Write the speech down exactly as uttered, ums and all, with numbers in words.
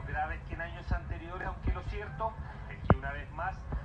graves que en años anteriores, aunque lo cierto es que una vez más